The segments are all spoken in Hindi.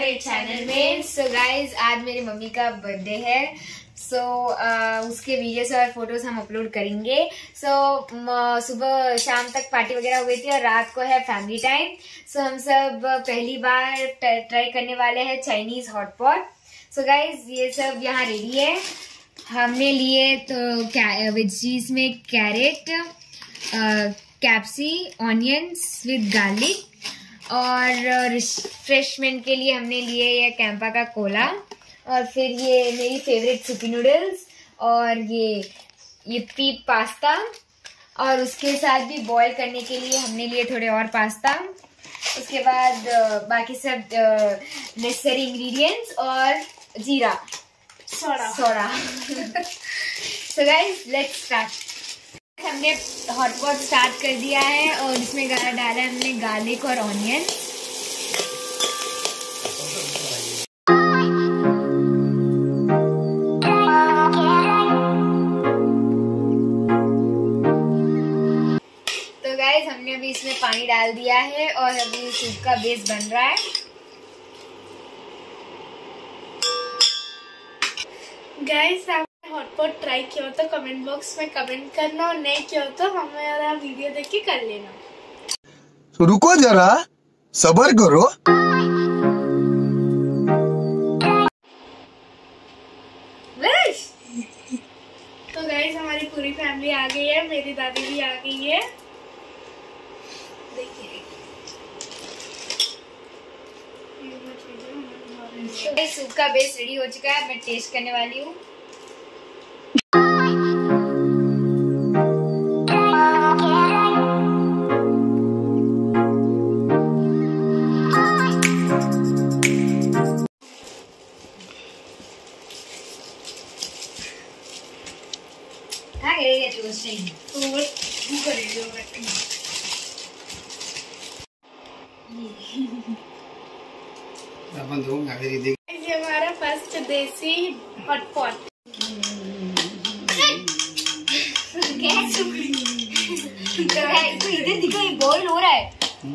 हमारे चैनल में। सो गाइज आज मेरी मम्मी का बर्थडे है। उसके वीडियोस और फोटोज हम अपलोड करेंगे। सुबह शाम तक पार्टी वगैरह हुई थी और रात को है फैमिली टाइम। हम सब पहली बार ट्राई करने वाले हैं Chinese hot pot. So guys ये सब यहाँ रेडी है। हमने लिए तो वेजीज में carrot, capsi, onions with garlic और रिफ्रेशमेंट के लिए हमने लिए ये कैंपा का कोला और फिर ये मेरी फेवरेट सूपी नूडल्स और ये पीप पास्ता और उसके साथ भी बॉईल करने के लिए हमने लिए थोड़े और पास्ता। उसके बाद बाकी सब नेसेसरी इंग्रेडिएंट्स और जीरा soda. So guys let's start. हमने हॉट पॉट स्टार्ट कर दिया है और इसमें डाला है हमने गार्लिक और ऑनियन। तो गाइस हमने अभी इसमें पानी डाल दिया है और अभी सूप का बेस बन रहा है। गाइस हॉटपॉट ट्राई किया हो तो कमेंट बॉक्स में कमेंट करना और नहीं किया हो तो हमारा वीडियो देख के कर लेना। तो रुको जरा सब्र करो। तो गाइस हमारी पूरी फैमिली आ गई है, मेरी दादी भी आ गई है। देखिए सूप का बेस रेडी हो चुका है। मैं टेस्ट करने वाली हूँ। ये हमारा फर्स्ट देसी हॉटपॉट। तो इधर दिखो ये बॉईल हो रहा है।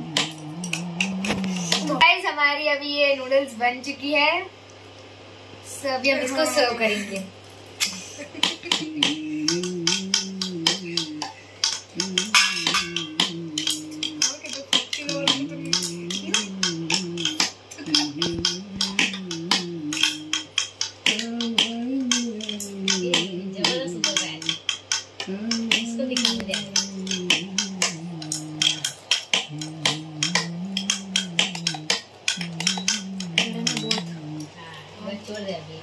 गाइस हमारी अभी ये नूडल्स बन चुकी है। अभी हम इसको सर्व करेंगे। इसको दिखाने दे। छोड़ दे अभी।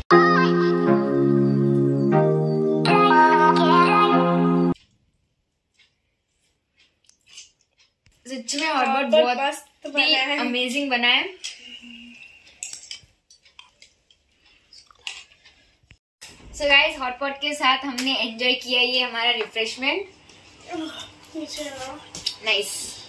सच में हॉटपॉट बहुत ही अमेजिंग बना है। सो गाइस हॉटपॉट के साथ हमने एंजॉय किया ये हमारा रिफ्रेशमेंट। नाइस।